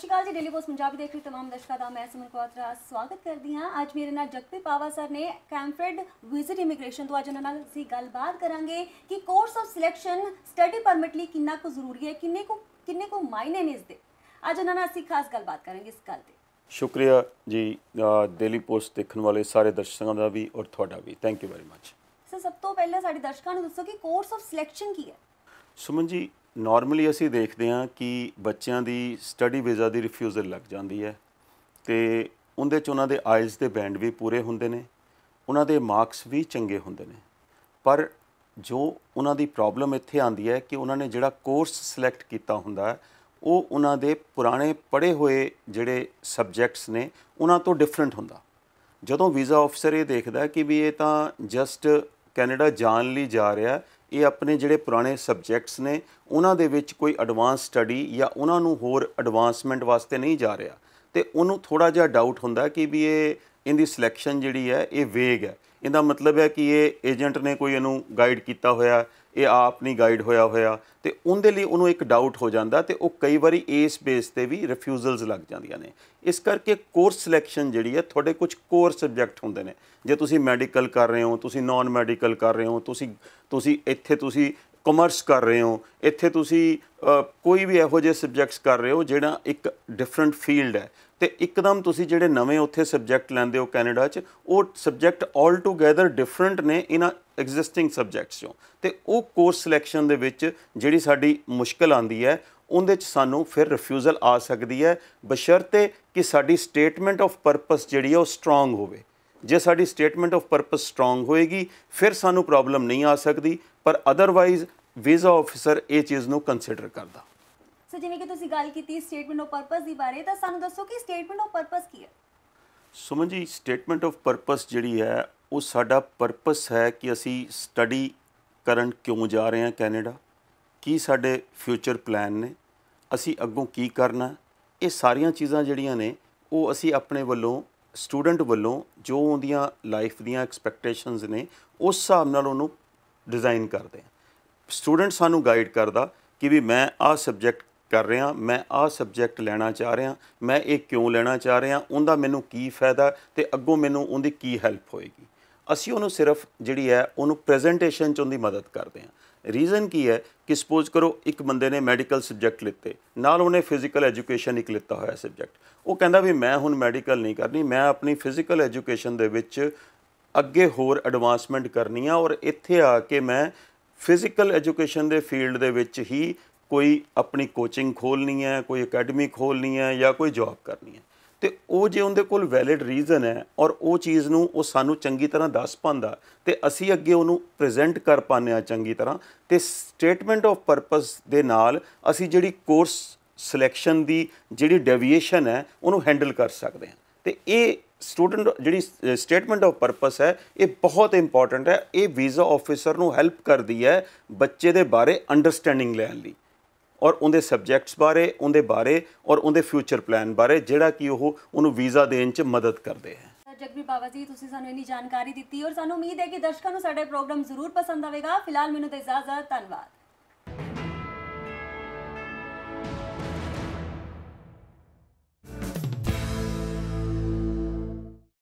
श्रीकाल जी daily post Punjabi देख रहे तमाम दर्शकों का मैं सुमन क्वात्रा स्वागत करती हाँ। अज मेरे नाल जगप्रीत पावा सर ने कैंफेड विजिट इमीग्रेशन तो अज उन्होंने नाल असीं गलबात करांगे कि course of selection study permit लई कितना को जरूरी है, किन्ने को मायने ने इसदे। अज उन्होंने असीं खास गलबात करांगे इस गल ते। शुक्रिया जी डेली पोस्ट देखने वाले सारे दर्शकों का भी और थोड़ा भी thank you very much. Sir सब तो पहले साडे दर्शकों नूं दसो कि कोर्स ऑफ सिलेक्शन की है। सुमन जी नॉर्मली असी देखते हैं कि बच्चों की स्टडी वीज़ा की रिफ्यूज़ल लग जाती है तो उनके उन्होंने आइल्स के बैंड भी पूरे होंगे ने, उन्होंने मार्क्स भी चंगे होंगे ने, पर जो उन्होंने प्रॉब्लम इत्थे आती है कि उन्होंने जिहड़ा कोर्स सिलैक्ट किया होंदा है वो उन्होंने पुराने पढ़े हुए जिहड़े सबजैक्ट्स ने उन्हों तो डिफरेंट होंदा। जदों वीज़ा ऑफिसर ये देखदा कि भी ये तो जस्ट कैनेडा जान लई जा रहा, ये अपने जिहड़े पुराने सबजैक्ट्स ने उन्हां दे विच कोई एडवांस स्टडी या उन्हां नूं होर एडवांसमेंट वास्ते नहीं जा रहा, तो उन्होंने थोड़ा जिहा डाउट होंदा कि भी ये इनकी सिलैक्शन जिहड़ी है ये वेग है। इहदा मतलब है कि ये एजेंट ने कोई इनू गाइड किया होया, ये आप नहीं गाइड होया होया, तो उनके लिए उन्होंने एक डाउट हो जाता, तो वह कई बार इस बेस पर भी रिफ्यूज़ल्स लग जांदियां ने। इस करके कोर्स सिलैक्शन जिहड़ी है थोड़े कुछ कोर सबजैक्ट होंदे ने। जे तुसी मैडिकल कर रहे हो, तुसी नॉन मैडिकल कर रहे हो, तुसी इत्थे तुसी कॉमर्स कर रहे हो, इत्थे तुसी कोई भी इहो जिहे सबजैक्ट्स कर रहे हो जिहड़ा एक डिफरेंट फील्ड है, तो एकदम तुसी जिहड़े नवे उत्थे सबजैक्ट लैंदे हो कैनेडा च वो सबजैक्ट ऑल टूगैदर डिफरेंट ने इन्हां एग्जिस्टिंग सबजैक्ट्स चों, तो वो कोर्स सिलैक्शन दे विच जिहड़ी साडी मुश्किल आंदी है उहदे च सानू फिर रिफ्यूज़ल आ सकदी है, बशर्ते कि साडी स्टेटमेंट ऑफ परपस जिहड़ी है वो स्ट्रोंग होवे। जे साडी स्टेटमेंट ऑफ परपस स्ट्रोंग होएगी फिर सानू प्रॉब्लम नहीं आ सकती, पर अदरवाइज वीज़ा ऑफिसर ये चीज़ नूं कंसीडर करदा। सर जिवें कि तुसीं गल कीती स्टेटमेंट ऑफ परपस दी बारे, तां सानू दसो कि स्टेटमेंट ऑफ परपस की है। Suman ji statement of purpose जिहड़ी है वो साडा परपस है कि असी स्टडी करन क्यों जा रहे हैं कैनेडा, की साडे फ्यूचर प्लान ने, असी अग्गों की करना, ये सारियां चीज़ां जिहड़ियां ने वो असी अपने वल्लों स्टूडेंट वल्लों जो उहदियां लाइफ दियां एक्सपैक्टेशनस ने उस हिसाब नाल उहनूं डिज़ाइन करते हैं। स्टूडेंट सानू गाइड करदा कि भी मैं आ सबजैक्ट कर रहा, मैं आ सबजैक्ट लैना चाह रहा, मैं ये क्यों लेना चाह रहा, उनका मैनू की फायदा तो अग्गों मैनू उनकी की हैल्प होएगी। असी उन्होंने सिर्फ जिहड़ी है उन्होंने प्रेजेंटेशन च उनकी मदद करते हैं। रीज़न की है कि सपोज करो एक बंदे ने मैडिकल सबजैक्ट लिते, नाल उन्हें फिजिकल एजुकेशन एक लिता होया सबजैक्ट, वो कहता भी मैं हुण मैडिकल नहीं करनी, मैं अपनी फिजिकल एजुकेशन दे विच अगे होर एडवांसमेंट करनी है और इत्थे आके मैं फिजिकल एजुकेशन दे फील्ड दे विच ही कोई अपनी कोचिंग खोलनी है, कोई अकैडमी खोलनी है या कोई जॉब करनी है, तो वो जे उनके कोल वैलिड रीज़न है और वो चीज़ नूं वो सानू चंगी तरह दस पांदा तो असी अगे उन्होंने प्रेजेंट कर पाने आ चंगी तरह, तो स्टेटमेंट ऑफ परपस दे नाल असी जिहड़ी कोर्स सिलैक्शन दी जिहड़ी डेविएशन है उन्होंने हैंडल कर सकते हैं। तो ये स्टूडेंट जिहड़ी स्टेटमेंट ऑफ परपस है ये बहुत इंपॉर्टेंट है, ये वीज़ा ऑफिसर नूं हैल्प करदी है बच्चे दे बारे अंडरस्टैंडिंग लैण लई और उनके सबजैक्ट्स बारे और उनके फ्यूचर प्लान बारे जिहड़ा कि उन्होंने वीज़ा देने च मदद करते हैं। जगप्रीत बाबा जी तुसीं सानू इन्नी जानकारी दी और सानू उम्मीद है कि दर्शकों को साडा प्रोग्राम जरूर पसंद आएगा। फिलहाल मैनूं तो इजाजत, धन्यवाद।